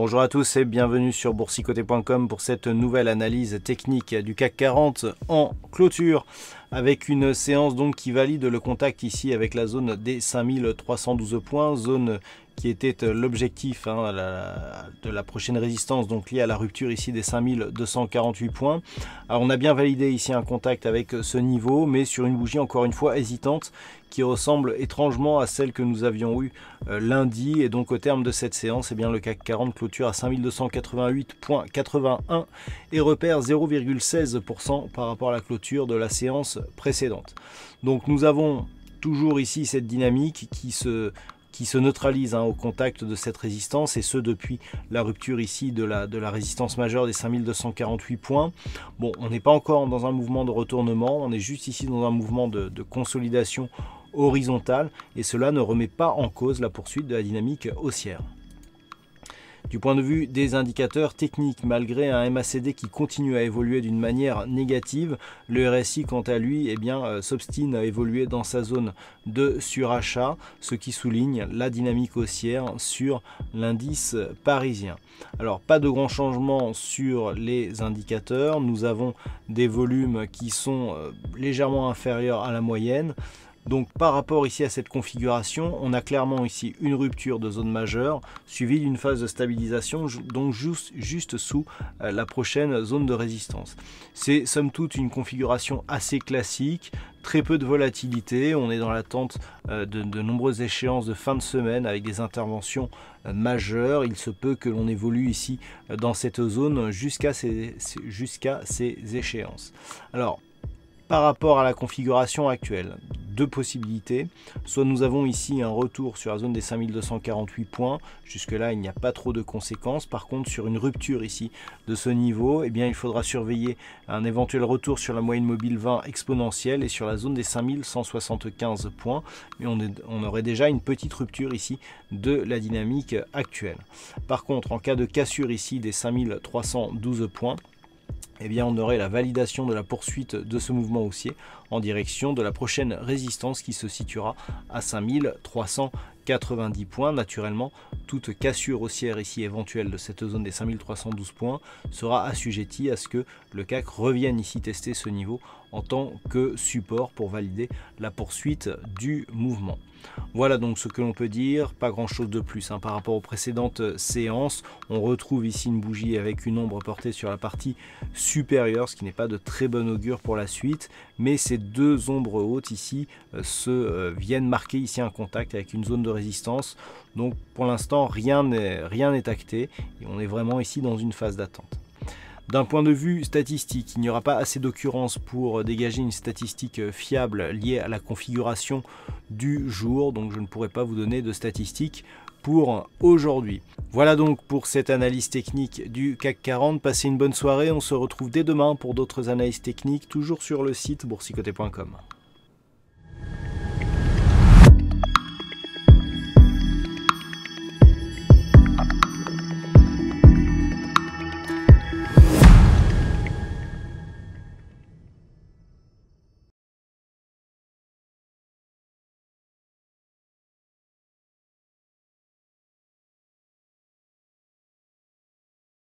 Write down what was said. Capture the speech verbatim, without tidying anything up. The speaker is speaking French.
Bonjour à tous et bienvenue sur boursicoté point com pour cette nouvelle analyse technique du C A C quarante en clôture avec une séance donc qui valide le contact ici avec la zone des cinq mille trois cent douze points, zone qui était l'objectif hein, de la prochaine résistance, donc liée à la rupture ici des cinq mille deux cent quarante-huit points. Alors on a bien validé ici un contact avec ce niveau, mais sur une bougie encore une fois hésitante qui ressemble étrangement à celle que nous avions eue euh, lundi, et donc au terme de cette séance, eh bien, le C A C quarante clôture à cinq mille deux cent quatre-vingt-huit virgule quatre-vingt-un et repère zéro virgule seize pour cent par rapport à la clôture de la séance précédente. Donc nous avons toujours ici cette dynamique qui se qui se neutralise hein, au contact de cette résistance, et ce depuis la rupture ici de la, de la résistance majeure des cinq mille deux cent quarante-huit points. Bon, on n'est pas encore dans un mouvement de retournement, on est juste ici dans un mouvement de, de consolidation horizontale, et cela ne remet pas en cause la poursuite de la dynamique haussière. Du point de vue des indicateurs techniques, malgré un M A C D qui continue à évoluer d'une manière négative, le R S I quant à lui eh bien, euh, s'obstine à évoluer dans sa zone de surachat, ce qui souligne la dynamique haussière sur l'indice parisien. Alors pas de grands changements sur les indicateurs, nous avons des volumes qui sont euh, légèrement inférieurs à la moyenne. Donc par rapport ici à cette configuration, on a clairement ici une rupture de zone majeure suivie d'une phase de stabilisation, donc juste, juste sous la prochaine zone de résistance. C'est somme toute une configuration assez classique, très peu de volatilité, on est dans l'attente de, de nombreuses échéances de fin de semaine avec des interventions majeures. Il se peut que l'on évolue ici dans cette zone jusqu'à ces, jusqu'à ces échéances. Alors, par rapport à la configuration actuelle, deux possibilités. Soit nous avons ici un retour sur la zone des cinq mille deux cent quarante-huit points. Jusque là, il n'y a pas trop de conséquences. Par contre, sur une rupture ici de ce niveau, eh bien, il faudra surveiller un éventuel retour sur la moyenne mobile vingt exponentielle et sur la zone des cinq mille cent soixante-quinze points. Mais on, est, on aurait déjà une petite rupture ici de la dynamique actuelle. Par contre, en cas de cassure ici des cinq mille trois cent douze points, eh bien, on aurait la validation de la poursuite de ce mouvement haussier en direction de la prochaine résistance qui se situera à cinq mille trois cent quatre-vingt-dix points. Naturellement, toute cassure haussière ici éventuelle de cette zone des cinq mille trois cent douze points sera assujettie à ce que le C A C revienne ici tester ce niveau en tant que support pour valider la poursuite du mouvement. Voilà donc ce que l'on peut dire, pas grand chose de plus hein. Par rapport aux précédentes séances, on retrouve ici une bougie avec une ombre portée sur la partie supérieure, ce qui n'est pas de très bon augure pour la suite, mais ces deux ombres hautes ici euh, se euh, viennent marquer ici un contact avec une zone de résistance. Donc pour l'instant rien n'est rien n'est acté et on est vraiment ici dans une phase d'attente. D'un point de vue statistique, il n'y aura pas assez d'occurrences pour dégager une statistique fiable liée à la configuration du jour, donc je ne pourrai pas vous donner de statistiques pour aujourd'hui. Voilà donc pour cette analyse technique du C A C quarante. Passez une bonne soirée, on se retrouve dès demain pour d'autres analyses techniques, toujours sur le site boursicoté point com.